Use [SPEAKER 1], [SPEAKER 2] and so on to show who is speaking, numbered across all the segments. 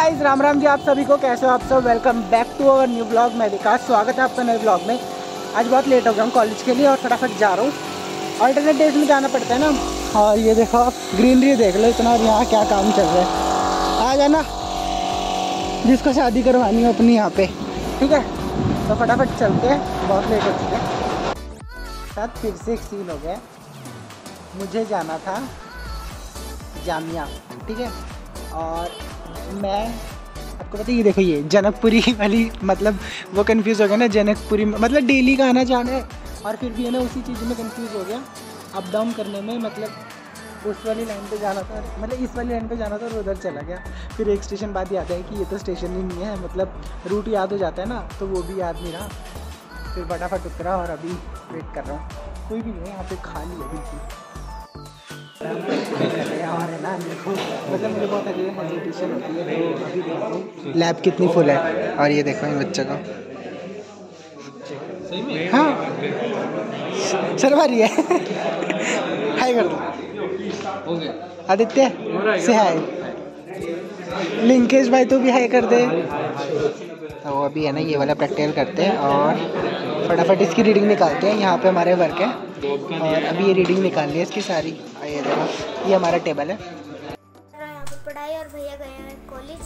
[SPEAKER 1] Guys, Ram Ram ji आप सभी को। कैसे हो आप सब? Welcome back to our new blog. मैं विकास, स्वागत है आपका नए ब्लॉग में। आज बहुत लेट हो गया हूँ कॉलेज के लिए और फटाफट जा रहा हूँ। ऑल्टरनेट डेज में जाना पड़ता है ना। और ये देखो आप ग्रीनरी देख लो इतना, और यहाँ क्या काम चल रहा है। आ जाना जिसको शादी करवानी हो अपनी यहाँ पे, ठीक है? तो फटाफट चलते हैं, बहुत लेट हो चुके हैं। साथ फिर से एक सीन हो गया। मुझे जाना था जामिया, ठीक है? और मैं आपको पता है, ये देखो ये जनकपुरी वाली, मतलब वो कंफ्यूज हो गया ना। जनकपुरी मतलब डेली का आना जाना है, और फिर भी है ना उसी चीज़ में कंफ्यूज हो गया अप डाउन करने में। मतलब उस वाली लाइन पे जाना था, मतलब इस वाली लाइन पे जाना था और उधर चला गया। फिर एक स्टेशन बाद याद है कि ये तो स्टेशन ही नहीं है, मतलब रूट याद हो जाता है ना, तो वो भी याद नहीं रहा। फिर फटाफट उतरा और अभी वेट कर रहा हूँ। कोई भी नहीं है यहाँ पे, खाली है बिल्कुल। और है ना देखो, मतलब मुझे बहुत हेजिटेशन होती है, तो अभी देखो लैब कितनी फुल है। और ये देखो इन बच्चों को, हाँ शर्मा रही है। हाय कर दो आदित्य से, हाय। लिंकेश भाई तो भी हाय कर दे। तो अभी है ना ये वाला प्रैक्टिकल करते हैं और फटाफट इसकी रीडिंग निकालते हैं। यहाँ पे हमारे वर्क है और अभी ये रीडिंग निकालनी है इसकी सारी। ये देखो ये हमारा टेबल है।
[SPEAKER 2] यहाँ पे पढ़ाई और भैया गए हैं कॉलेज।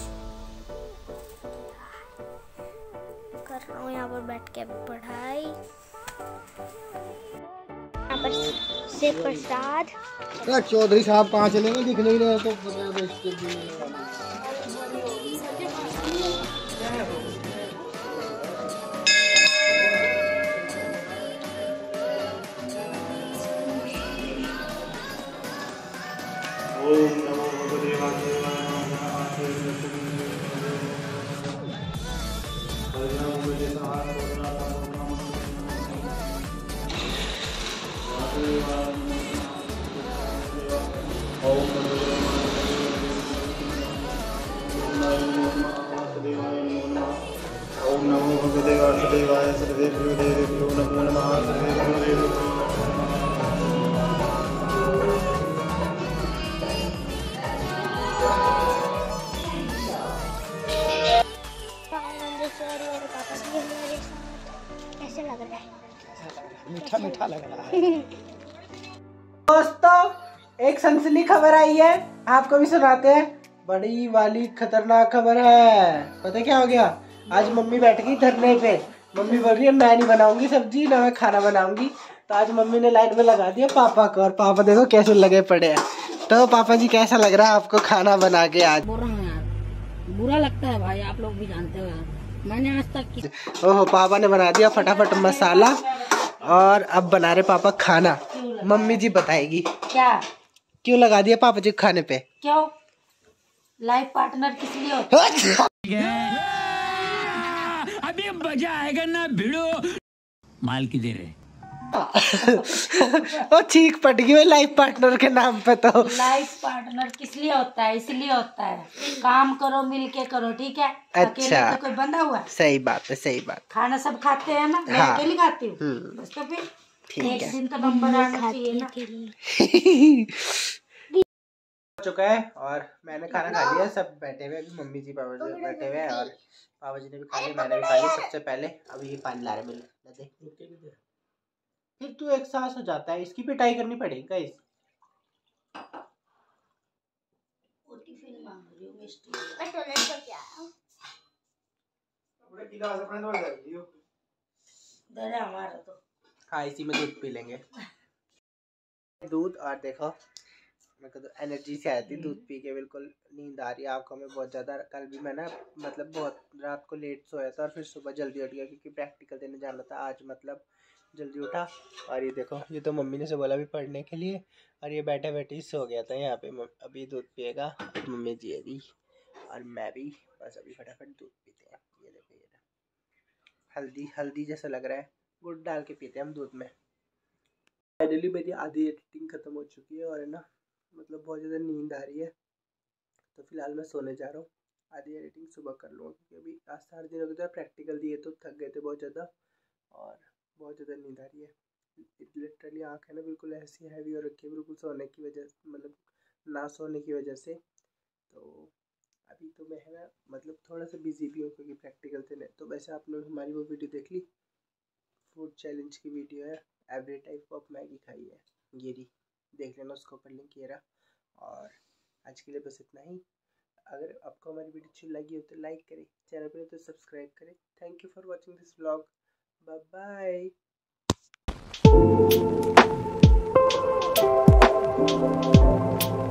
[SPEAKER 2] कर रहा हूँ यहाँ पर बैठ के पढ़ाई। यहाँ पर से प्रसाद।
[SPEAKER 1] चौधरी साहब कहाँ चले गए, दिख नहीं रहे तो।
[SPEAKER 3] ओम नमो भगवते वासुदेवाय सर्वेभ्यो देवेभ्यो नमो नमः। सर्वेभ्यो देवेभ्यो
[SPEAKER 2] कैसे लग रहा है?
[SPEAKER 1] मीठा मीठा लग रहा है। दोस्तों, एक सनसनी खबर आई है, आपको भी सुनाते हैं। बड़ी वाली खतरनाक खबर है। पता क्या हो गया? आज मम्मी बैठ गई धरने पे। मम्मी बोल रही है मैं नहीं बनाऊंगी सब्जी, ना मैं खाना बनाऊंगी। तो आज मम्मी ने लाइन में लगा दिया पापा को, और पापा देखो कैसे लगे पड़े हैं। तो पापा जी कैसा लग रहा है आपको खाना बना के आज?
[SPEAKER 4] बुरा लगता है भाई, आप लोग भी जानते हो यार। मैंने आज तक
[SPEAKER 1] ओहो, पापा ने बना दिया फटाफट मसाला, और अब बना रहे पापा खाना। मम्मी जी बताएगी
[SPEAKER 4] क्या
[SPEAKER 1] क्यों लगा दिया पापा जी खाने पे।
[SPEAKER 4] क्यों? लाइफ पार्टनर किस लिए होता है?
[SPEAKER 5] अभी मजा आएगा ना भिड़ो। माल की दे रहे
[SPEAKER 1] वो चीख पट गई लाइफ पार्टनर के नाम पे। तो
[SPEAKER 4] लाइफ पार्टनर किस लिए होता है? इसलिए होता है काम करो, मिल के करो, ठीक है? अकेले
[SPEAKER 1] अच्छा,
[SPEAKER 4] तो कोई बंधा हुआ है?
[SPEAKER 1] सही बात है, सही बात।
[SPEAKER 4] खाना सब खाते हैं ना, मैं
[SPEAKER 1] हाँ।
[SPEAKER 4] अकेली खाती हूँ बस। तो फिर
[SPEAKER 1] ठीक
[SPEAKER 4] एक
[SPEAKER 1] है।
[SPEAKER 4] दिन तो नंबर आना चाहिए ना।
[SPEAKER 1] चुका है और मैंने खाना खा लिया। सब बैठे हुए, अभी मम्मी जी पापा जी बैठे हुए हैं, और पापा जी ने भी खा लिया, मैंने भी खा लिया सबसे पहले। अभी ये पानी ला रहे मिल, फिर तू एक सांस हो जाता है। इसकी पिटाई करनी पड़ेगी गाइस।
[SPEAKER 4] हमारा तो
[SPEAKER 1] हाँ, इसी में दूध पी लेंगे। दूध, और देखो मेरे को तो एनर्जी से आई थी दूध पी के। बिल्कुल नींद आ रही है आंखों में बहुत ज़्यादा। कल भी मैं ना मतलब बहुत रात को लेट सोया था, और फिर सुबह जल्दी उठ गया क्योंकि प्रैक्टिकल देने जाना था आज। मतलब जल्दी उठा, और ये देखो ये तो मम्मी ने से बोला भी पढ़ने के लिए, और ये बैठे बैठे ही सो गया था यहाँ पे। अभी दूध पिएगा मम्मी जी अभी, और मैं भी बस अभी फटाफट दूध पीते हैं। ये देखो ये हल्दी हल्दी जैसा लग रहा है, गुड़ डाल के पीते हैं हम दूध में। फाइनली मेरी आधी एडिटिंग ख़त्म हो चुकी है, और है ना मतलब बहुत ज़्यादा नींद आ रही है, तो फिलहाल मैं सोने जा रहा हूँ। आधी एडिटिंग सुबह कर लूँगा क्योंकि अभी आज 4 दिन हो गए थे प्रैक्टिकल दिए, तो थक गए थे बहुत ज़्यादा, और बहुत ज़्यादा नींद आ रही है। लिटरली आँख है ना बिल्कुल ऐसी हैवी हो रखी है, बिल्कुल सोने की वजह, मतलब ना सोने की वजह से। तो अभी तो मैं है ना मतलब थोड़ा सा बिजी भी हूँ क्योंकि प्रैक्टिकल थे ना। तो वैसे आपने हमारी वो वीडियो देख ली, फूड चैलेंज की वीडियो है, एवरी टाइप ऑफ मैगी खाई है, ये रही, देख लेना, उसके ऊपर लिंक ये रहा। और आज के लिए बस इतना ही। अगर आपको हमारी वीडियो अच्छी लगी हो तो लाइक करें, चैनल पर तो सब्सक्राइब करें। Thank you for watching this vlog. Bye bye.